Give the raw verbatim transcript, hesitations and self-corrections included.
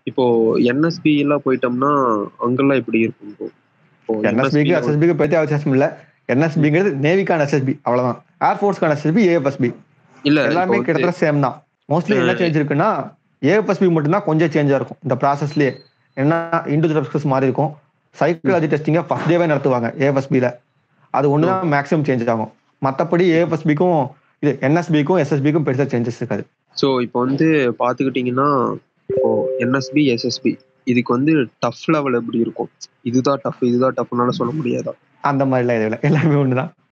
இப்போ என்எஸ்பி எல்லாம் போயிட்டோம்னா அங்கெல்லாம் எப்படி இருக்கும் ப்ரோ? இப்போ என்எஸ்பிக்கு என்எஸ்பில எஸ்எஸ்பிக்கு பெரிய வித்தியாசம் இல்லை. என்எஸ்பிங்கிறது நேவிக்கான எஸ்எஸ்பி அவ்வளவுதான். ஏர்ஃபோர்ஸ்க்கான எஸ்எஸ்பி ஏஎஃப்எஸ்பி இல்ல இப்போ எல்லாமே வந்து கிட்டத்தட்ட சேம் தான். மோஸ்ட்லி என்ன சேஞ்ச் இருக்குன்னா ஏஎஃப்எஸ்பி மட்டும்தான் கொஞ்சம் சேஞ்சா இருக்கும் இந்த ப்ராசஸ்லயே. என்ன இண்டிவிஜுவல் மாறி இருக்கும். சைக்காலஜி டெஸ்டிங்கை ஃபர்ஸ்ட் டேவே நடத்துவாங்க ஏஎஃப்எஸ்பியில். அது ஒன்று தான் மேக்ஸிமம் சேஞ்ச் ஆகும். மற்றபடி ஏஎஃப்எஸ்பிக்கும் இது என்எஸ்பிக்கும் எஸ்எஸ்பிக்கும் பெருசாக சேஞ்சஸ் இருக்காது. ஸோ இப்போ வந்து பார்த்துக்கிட்டிங்கன்னா இப்போ என்எஸ்பி எஸ்எஸ்பி இதுக்கு வந்து டஃப் லெவல் எப்படி இருக்கும்? இதுதான் டஃப் இதுதான் டஃப்னால சொல்ல முடியாதா? அந்த மாதிரிலாம் எதுவும் இல்லை, எல்லாமே ஒன்று தான்.